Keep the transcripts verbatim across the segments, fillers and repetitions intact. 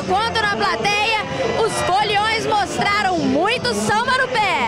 quanto na plateia, os foliões mostraram muito samba no pé.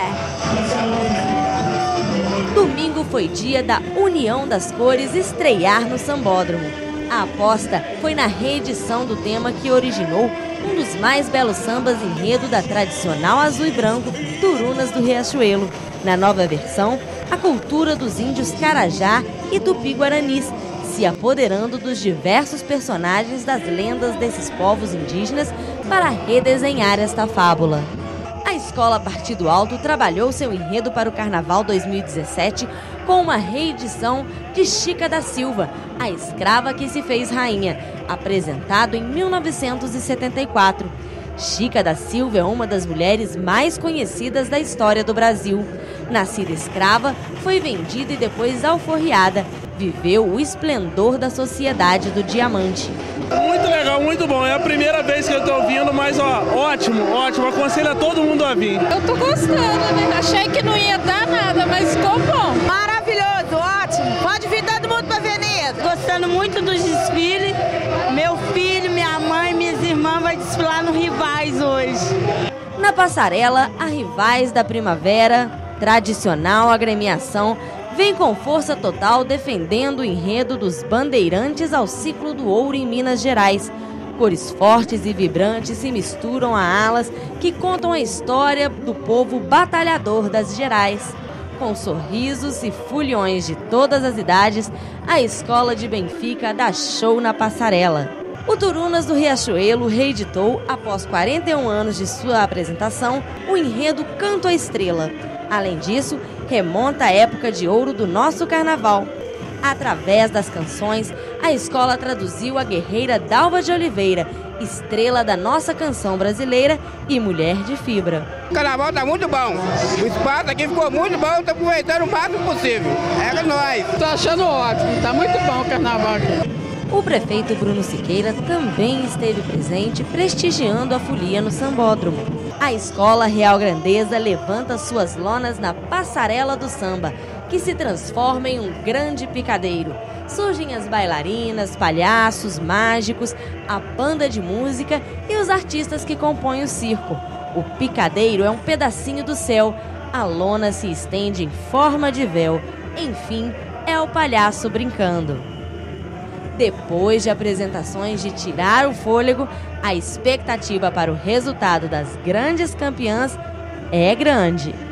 Domingo foi dia da União das Cores estrear no Sambódromo. A aposta foi na reedição do tema que originou um dos mais belos sambas enredo da tradicional azul e branco Turunas do Riachuelo. Na nova versão, a cultura dos índios Carajá e Tupi-Guaranis, se apoderando dos diversos personagens das lendas desses povos indígenas para redesenhar esta fábula. A Escola Partido Alto trabalhou seu enredo para o Carnaval dois mil e dezessete com uma reedição de Chica da Silva, a escrava que se fez rainha, apresentado em mil novecentos e setenta e quatro. Chica da Silva é uma das mulheres mais conhecidas da história do Brasil. Nascida escrava, foi vendida e depois alforriada. Viveu o esplendor da sociedade do diamante. Muito legal, muito bom. É a primeira vez que eu tô vindo, mas ó, ótimo, ótimo. Aconselho a todo mundo a vir. Eu tô gostando, né? Achei que não ia dar nada, mas ficou bom. Maravilhoso, ótimo. Pode vir todo mundo pra Veneza. Gostando muito dos desfiles. Meu filho, minha mãe, minhas irmãs vão desfilar no Rivais hoje. Na passarela, a Rivais da Primavera, tradicional agremiação, vem com força total defendendo o enredo dos bandeirantes ao ciclo do ouro em Minas Gerais. Cores fortes e vibrantes se misturam a alas que contam a história do povo batalhador das Gerais. Com sorrisos e foliões de todas as idades, a Escola de Benfica dá show na passarela. O Turunas do Riachuelo reeditou, após quarenta e um anos de sua apresentação, o enredo Canto à Estrela. Além disso, remonta à época de ouro do nosso carnaval. Através das canções, a escola traduziu a guerreira Dalva de Oliveira, estrela da nossa canção brasileira e mulher de fibra. O carnaval tá muito bom, o espaço aqui ficou muito bom, tô aproveitando o máximo possível. É nóis. Tô achando ótimo, tá muito bom o carnaval aqui. O prefeito Bruno Siqueira também esteve presente prestigiando a folia no Sambódromo. A Escola Real Grandeza levanta suas lonas na Passarela do Samba, que se transforma em um grande picadeiro. Surgem as bailarinas, palhaços, mágicos, a banda de música e os artistas que compõem o circo. O picadeiro é um pedacinho do céu, a lona se estende em forma de véu. Enfim, é o palhaço brincando. Depois de apresentações de tirar o fôlego, a expectativa para o resultado das grandes campeãs é grande.